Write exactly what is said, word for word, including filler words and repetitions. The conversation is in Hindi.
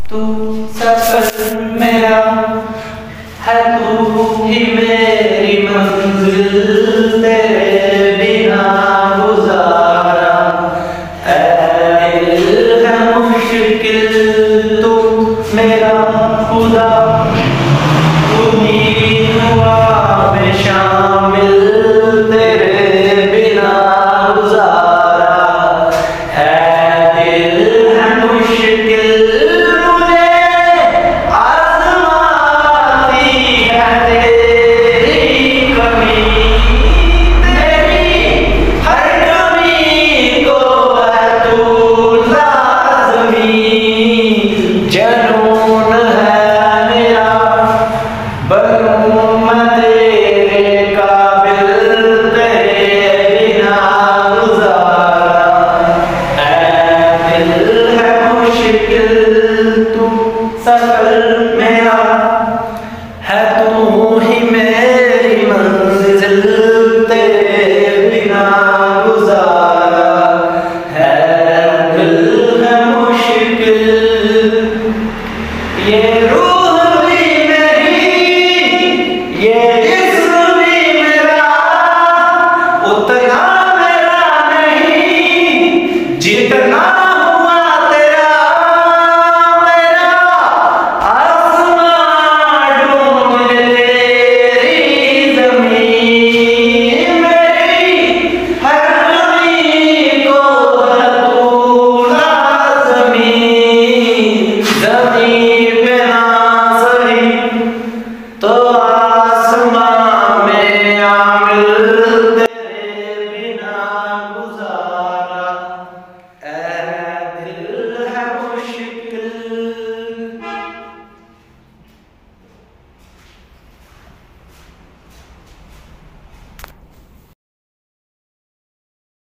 तू सफर मेरा है, तू ही मेरी मंजिल, तेरे बिना गुजारा है दिल है मुश्किल। तू मेरा खुदा, उम्मीद हुआ में शामिल, तेरे बिना गुजारा है दिल है मुश्किल। जनून है मेरा, बनूं मैं तेरे काबिल, तेरे बिना गुजारा है दिल है मुश्किल। तू सफर मेरा है, तू ही मेरी मंजिल, तेरे बिना गुजारा है दिल है मुश्किल। ये रूह